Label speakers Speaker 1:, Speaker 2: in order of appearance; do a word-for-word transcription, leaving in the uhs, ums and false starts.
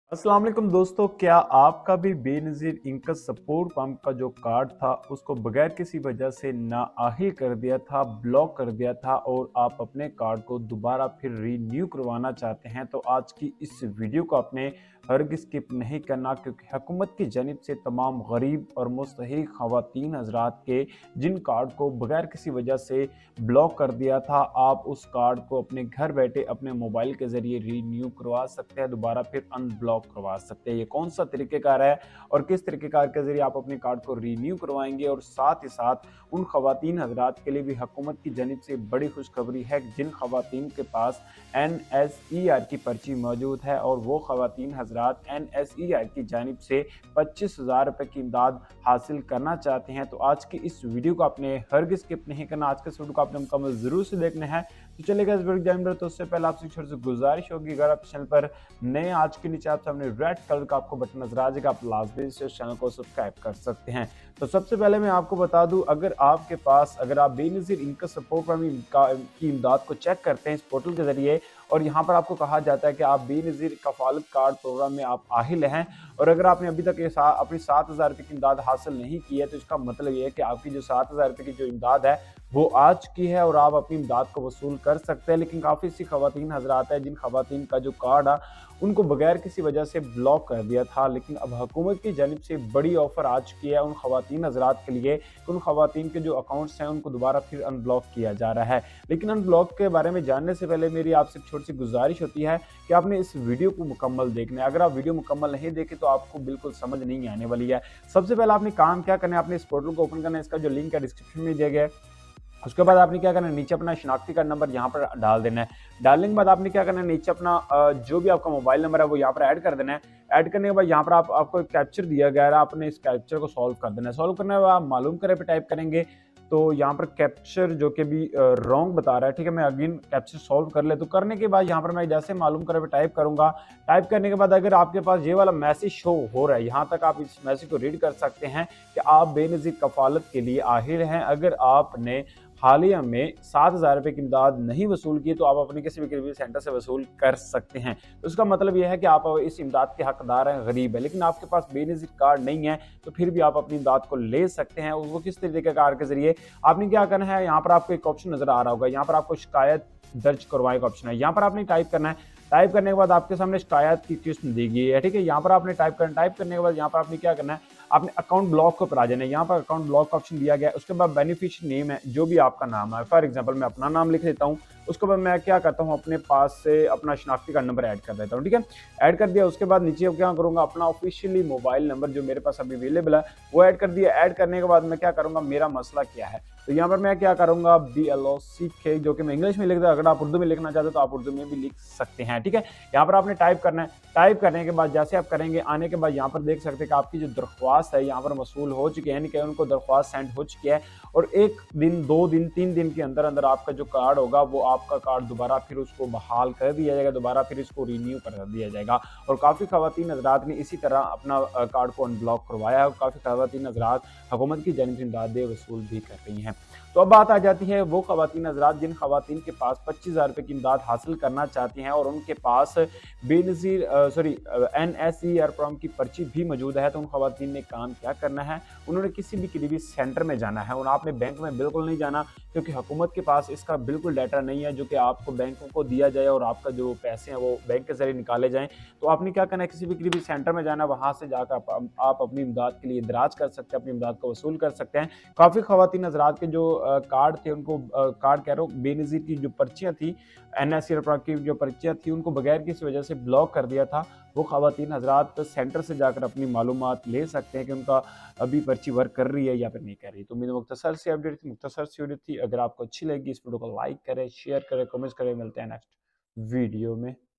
Speaker 1: अस्सलाम वालेकुम दोस्तों, क्या आपका भी बेनज़ीर इंक सपोर्ट पंप का जो कार्ड था उसको बगैर किसी वजह से नाअहल कर दिया था, ब्लॉक कर दिया था और आप अपने कार्ड को दोबारा फिर रीन्यू करवाना चाहते हैं? तो आज की इस वीडियो को आपने हरगिज़ स्किप नहीं करना, क्योंकि हुकूमत की जानिब से तमाम गरीब और मुस्तहिक ख़वातीन हज़रात के जिन कार्ड को बगैर किसी वजह से ब्लॉक कर दिया था, आप उस कार्ड को अपने घर बैठे अपने मोबाइल के ज़रिए रीन्यू करवा सकते हैं, दोबारा फिर अनब्लॉक करवा सकते हैं। ये कौन सा तरीक़ेकार है और किस तरीक़ेकार के ज़रिए आप अपने कार्ड को रीन्यू करवाएँगे? और साथ ही साथ उन ख़वातीन हज़रात के लिए भी हुकूमत की जानिब से बड़ी खुशखबरी है, जिन ख़वातीन के पास एन एस ई आर की पर्ची मौजूद है और वो ख़वातीन हज़रात एन एस ई आर की जानिब से पच्चीस हज़ार रुपये की इमदाद हासिल करना चाहते हैं। तो आज की इस वीडियो को आपने हरगिज़ स्किप नहीं करना, आज के इस वीडियो को आपने मुकम्मल ज़रूर से देखना है। तो चलिएगा इस वीडियो जानवर, तो उससे पहले आपसे छोटी सी गुजारिश होगी, अगर आप चैनल पर नए आज के नीचे आप सामने रेड कलर का आपको बटन नजर आ जाएगा, आप लाजमी से चैनल को सब्सक्राइब कर सकते हैं। तो सबसे पहले मैं आपको बता दूं, अगर आपके पास अगर आप बेनज़ीर इंक सपोर्ट की इमदाद को चेक करते हैं इस पोर्टल के जरिए और यहाँ पर आपको कहा जाता है कि आप बेनज़ीर कफालत कार्ड प्रोग्राम में आप आहिल हैं और अगर आपने अभी तक ये सा, अपनी सात हज़ार रुपये की इमदाद हासिल नहीं की है, तो इसका मतलब ये है कि आपकी जो सात हज़ार रुपये की जो इमदाद है वो आ चुकी है और आप अपनी इमदाद को वसूल कर सकते हैं। लेकिन काफ़ी सी ख़वातीन हज़रात हैं जिन ख़वातीन का जो कार्ड है उनको बगैर किसी वजह से ब्लॉक कर दिया था, लेकिन अब हुकूमत की जानिब से बड़ी ऑफ़र आ चुकी है उन ख़वातीन हज़रात के लिए, उन ख़वातीन के जो अकाउंट्स हैं उनको दोबारा फिर अनब्लॉक किया जा रहा है। लेकिन अनब्लॉक के बारे में जानने से पहले मेरी आपसे छोटी सी गुजारिश होती है कि आपने इस वीडियो को मुकम्मल देखना है। अगर आप वीडियो मुकम्मल नहीं देखें तो आपको बिल्कुल समझ नहीं आने वाली है। सबसे पहले आपने काम क्या करना है, आपने इस पोर्टल को ओपन करना है, इसका जो लिंक है डिस्क्रिप्शन में दिया गया है। उसके बाद आपने क्या करना है, नीचे अपना शनाख्ती कार्ड नंबर यहाँ पर डाल देना है। डालने के बाद आपने क्या करना है, नीचे अपना जो भी आपका मोबाइल नंबर है वो यहाँ पर ऐड कर देना है। ऐड करने के बाद यहाँ पर आप आपको एक कैप्चर दिया गया है, आपने इस कैप्चर को सॉल्व कर देना है। सॉल्व करने के बाद आप मालूम करें पे टाइप करेंगे तो यहाँ पर कैप्चर जो कि भी रॉन्ग बता रहा है, ठीक है। मैं अगेन कैप्चर सॉल्व कर ले, तो करने के बाद यहाँ पर मैं जैसे मालूम करे पे टाइप करूंगा। टाइप करने के बाद अगर आपके पास ये वाला मैसेज शो हो रहा है, यहाँ तक आप इस मैसेज को रीड कर सकते हैं कि आप बेनज़ीर कफालत के लिए आहिल हैं। अगर आपने हालिया में सात हज़ार रुपये की इमदाद नहीं वसूल की तो आप अपने किसी भी करीबी सेंटर से वसूल कर सकते हैं। तो उसका मतलब यह है कि आप इस इमदाद के हकदार हैं, गरीब है, लेकिन आपके पास बेनज़ीर कार्ड नहीं है तो फिर भी आप अपनी इमदाद को ले सकते हैं। वो किस तरीके के कार्ड के जरिए आपने क्या करना है, यहाँ पर आपको एक ऑप्शन नजर आ रहा होगा, यहाँ पर आपको शिकायत दर्ज करवाने का ऑप्शन है, यहाँ पर आपने टाइप करना है। टाइप करने के बाद आपके सामने शिकायत की किस्म दी गई है, ठीक है। यहाँ पर आपने टाइप करना, टाइप करने के बाद यहाँ पर आपने क्या करना है, आपने अकाउंट ब्लॉक को पर आ जाना है। यहाँ पर अकाउंट ब्लॉक का ऑप्शन दिया गया है, उसके बाद बेनिफिशियरी नेम है, जो भी आपका नाम है, फॉर एग्जांपल मैं अपना नाम लिख देता हूँ। उसके बाद मैं क्या करता हूँ, अपने पास से अपना शनाख्ती कार्ड नंबर ऐड कर देता हूँ, ठीक है। ऐड कर दिया, उसके बाद नीचे क्या करूँगा, अपना ऑफिशियली मोबाइल नंबर जो मेरे पास अभी अवेलेबल है वो ऐड कर दिया। ऐड करने के बाद मैं क्या करूँगा, मेरा मसला क्या है, तो यहाँ पर मैं क्या करूँगा, बी एल ओ सी के, जो कि मैं इंग्लिश में लिख दूँ, अगर आप उर्दू में लिखना चाहते हो तो आप उर्दू में भी लिख सकते हैं, ठीक है। यहाँ पर आपने टाइप करना है। टाइप करने के बाद जैसे आप करेंगे, आने के बाद यहाँ पर देख सकते हैं कि आपकी जो दरख्वास्त है यहाँ पर मसूल हो चुकी है, यानी कि उनको दरख्वास्त सेंड हो चुकी है और एक दिन, दो दिन, तीन दिन के अंदर अंदर आपका जो कार्ड होगा वो आपका कार्ड दोबारा फिर उसको बहाल कर दिया जाएगा, दोबारा फिर इसको रीन्यू कर दिया जाएगा। और काफ़ी ख़वातीन हज़रात ने इसी तरह अपना कार्ड को अनब्लॉक करवाया और काफ़ी ख़वातीन हज़रात हुकूमत की जानिब से इमदादें वसूल भी कर रही हैं। तो अब बात आ जाती है वो ख़वातीन हज़रात जिन ख़वातीन के पास पच्चीस हज़ार रुपये की इमदाद हासिल करना चाहती हैं और उनके पास Benazir sorry N S E R program की पर्ची भी मौजूद है। तो उन ख़वातीन ने काम क्या करना है, उन्होंने किसी भी करीबी सेंटर में जाना है और आपने बैंक में बिल्कुल नहीं जाना, क्योंकि हुकूमत के पास इसका बिल्कुल डाटा नहीं है जो कि आपको बैंकों को दिया जाए और आपका जो पैसे हैं वो बैंक के ज़रिए निकाले जाएँ। तो आपने क्या करना है, किसी भी करीबी सेंटर में जाना, वहाँ से जाकर आप, आप अपनी इमदाद के लिए इंदराज कर सकते हैं, अपनी इमदाद को वसूल कर सकते हैं। काफ़ी ख़वातीन हज़रात के जो कार्ड थे उनको कार्ड कह रहा हूँ बेनज़ीर की जो पर्चियाँ थी, एन एस ई आर की जो पर्चियाँ थी उनको बगैर किसी वजह से ब्लॉक कर दिया था। वो ख़वातीन हज़रात सेंटर से जाकर अपनी मालूमात ले सकते हैं कि उनका अभी पर्ची वर्क कर रही है या फिर नहीं कर रही। तो मेरी मुख्तसर सी अपडेट थी, मुख्तसर सी वीडियो थी। अगर आपको अच्छी लगी इस वीडियो को लाइक करें, शेयर करें, कमेंट्स करें। मिलते हैं नेक्स्ट वीडियो में।